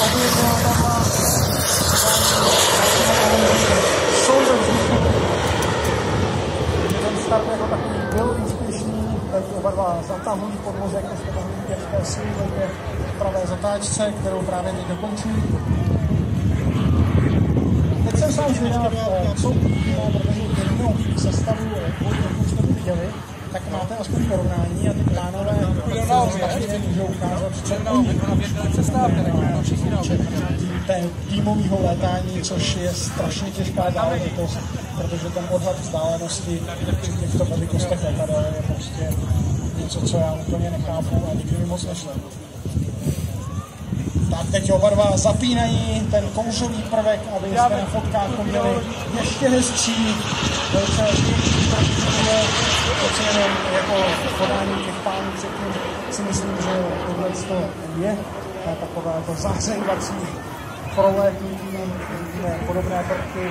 Ten start jako takový byl úspěšný, teď oba dva zatahují podvozek, to jsme mohli vidět v té silné pravé zatáčce, kterou právě teď dokončují. Teď jsem sám zvědav, co uvidíme, protože jedinou sestavu, kterou jste viděli, tak máte aspoň porovnání a ty plánové se můžou ukázat, co týmového létání, což je strašně těžká záležitost, protože ten odhad vzdálenosti v těchto velikostech letadel je prostě něco, co já úplně nechápu a nikdy mi moc nešlo. Tak teď oba dva zapínají ten kouřový prvek, abyste na fotkách to měli ještě hezčí. To jenom jako podání těch pánů předtím si myslím, že tohle je takové jako zahřejvací prolétnutí, podobné prvky.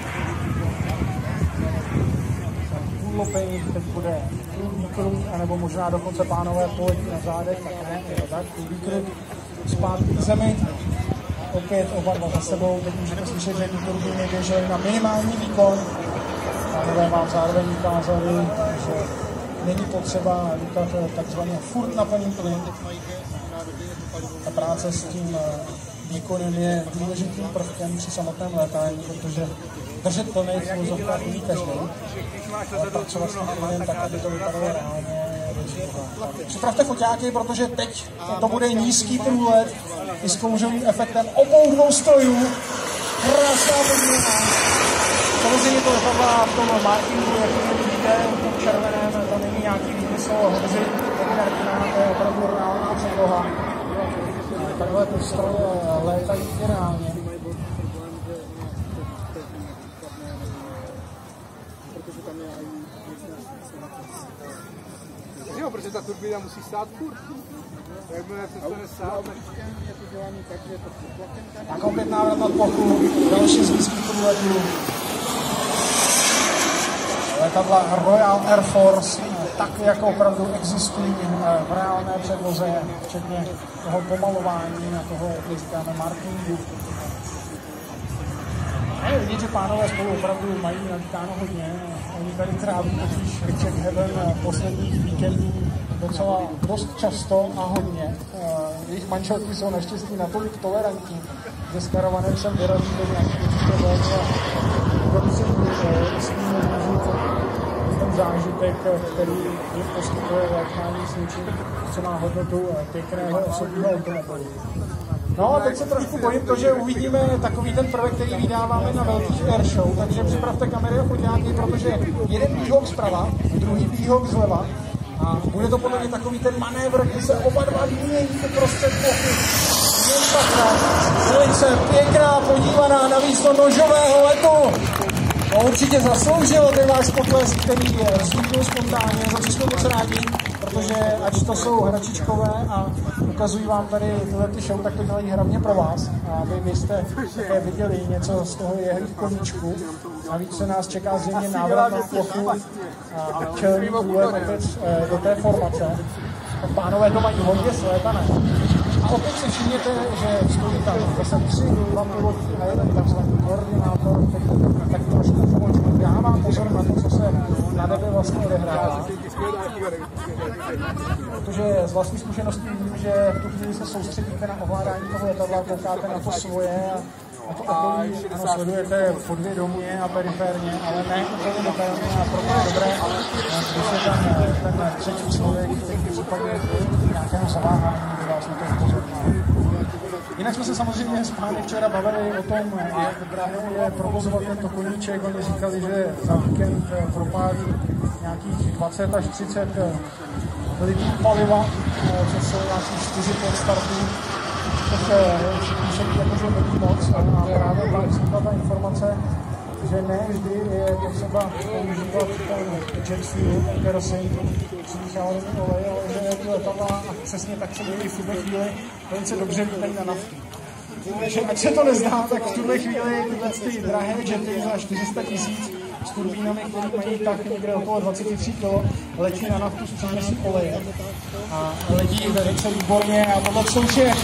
Půlopení, teď bude výkruh, anebo možná dokonce pánové poletí na zádech, tak ne, tak výkruh zpátky k zemi. Opět oba dva za sebou, teď můžete slyšet, že turbíny běžely na minimální výkon. Pánové vám zároveň ukázali, že není potřeba lítat takzvaně furt na plný plyn. Ta práce s tím výkonem je důležitým prvkem při samotném létání, protože držet plný filozofka umí každý, ale pracovat s tím plynem tak, aby to vypadalo reálně. Připravte foťáky, protože teď to bude nízký průlet i s kouřovým efektem obou dvou strojů. Krásná podívaná. Samozřejmě to letadla v tom markingu, jak to vidíte, v červeném, tam není nějaký výmysl horzy, to je opravdu reálná předloha. Takhle ty stroje létají reálně. Jo, protože ta turbína musí stát furt. Jakmile přestane stát, tak je to dělané tak, že je to tlakem. Tak opět návrat nad plochu, další z blízkých průletů. Letadla Royal Air Force, tak jako opravdu existují v reálné předloze, včetně toho pomalování na toho, jak říkáme, markingu. Je vidět, že pánové spolu opravdu mají nadíkáno hodně. Oni tady tráví totiž Czech Heaven posledních víkendů docela dost často a hodně. Jejich manželky jsou naštěstí natolik tolerantní, že s karavanem sem vyrazí do nějakých určitě velmi a kdo by si smíme využít ten zážitek, který jim poskytuje létání s něčím, co má hodnotu pěkného osobního automobilu. No a teď se trošku bojím to, že uvidíme takový ten prvek, který vydáváme na velkých airshow, takže připravte kamery a foťáky, protože jeden výhok zprava, druhý výhok zleva a bude to podle mě takový ten manévr, kdy se oba dva vymění uprostřed plochy. Jen takhle, velice pěkná podívaná navíc do nožového letu. No určitě zasloužil ten váš potlesk, který vzniknul spontánně, za co jsme moc rádi, protože ať to jsou hračičkové a ukazují vám tady tyhle ty show, tak to dělají hlavně pro vás, aby vy jste také viděli něco z toho jejich koníčku. Navíc se nás čeká zřejmě návrat na plochu a čelný průlet opět do té formace. Pánové to mají hodně slétané. A opět si všimněte, že stojí tam zase 3 piloti a jeden takzvaný koordinátor, který tak trošku dává pozor na to, co se na nebe vlastně odehrává. Protože z vlastní zkušeností vím, že v tu chvíli se soustředíte na ovládání toho letadla, koukáte na to svoje a to okolí, ano, sledujete podvědomě a periférně, ale ne úplně detailně a proto je dobré, když je tam ten třetí člověk, který případně nějakého zaváhání, kdy vás na to upozorňuje. Jinak jsme se samozřejmě s pány včera bavili o tom, jak drahé je provozovat tento koníček. Oni říkali, že za víkend propálí nějakých 20 až 30 litrů paliva, což jsou nějakých 4 startů. Tak píše jakože není moc a právě tam vznikla ta informace, že ne vždy je potřeba používat ten jet fuel, kerosin, přimíchávaný olej, ale že ty letadla a přesně tak se dějí v tuhle chvíli velice dobře lítají na naftu. Takže ať se to nezdá, tak v tuhle chvíli tyhle ty drahé jety za 400 000 s turbínami, které mají tak někde okolo 23 kg, letí na naftu s příměsí oleje. A letí velice výborně a tohle jsou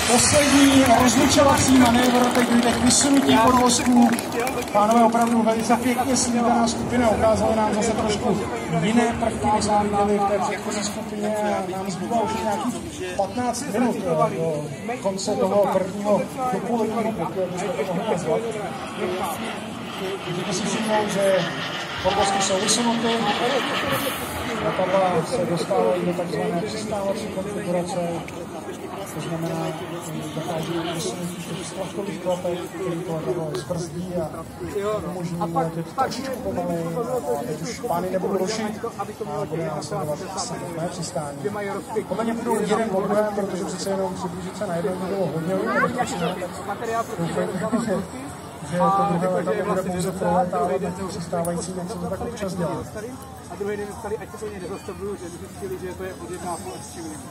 poslední rozlučovací manévr, teď dojde k vysunutí podvozků. Pánové, opravdu velice pěkně slíbená skupina, ukázali nám zase trošku jiné prvky, než jsme viděli v té předchozí skupině a nám zbývá už nějakých 15 minut do konce toho prvního dopoledního bloku, jak byste to mohli nazvat. Můžete si všimnout, že podvozky jsou vysunuty, letadla se dostávají do takzvané přistávací konfigurace, to znamená, že dochází k vysunutí těch stlačkových klapek, který to letadlo zbrzdí a umožní letět trošičku pomalej. A teď už pány nebudu rušit a bude následovat samotné přistání. Podle mě budou jeden po druhém, protože přece jenom přiblížit se na jednou bylo hodně nebezpečné, tak doufejme, že to druhé letadlo bude pouze prolétávat na těch přistávajících, jak se to tak občas dělá. A druhý den ptali, ať se to nezastavují, že zjistili, že to je od 1,5 až 3 minut.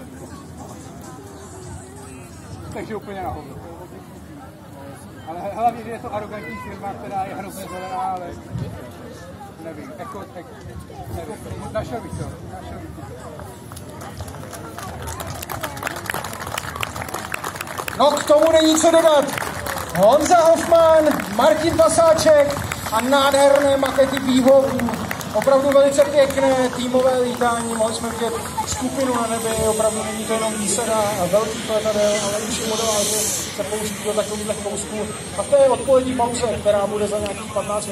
Takže úplně na hovno. Ale hlavně, že je to arrogantní firma, která je hrozně zelená, ale nevím, nevím, našel bych to. No k tomu není co dodat. Honza Hoffman, Martin Pasáček a nádherné makety výhorů. Opravdu velice pěkné týmové lítání, mohli jsme vidět skupinu na nebi, opravdu není to jenom výsada velkých letadel, ale už i modeláři se pouští do takových kousků. A v té odpolední pauze, která bude za nějakých 15 minut,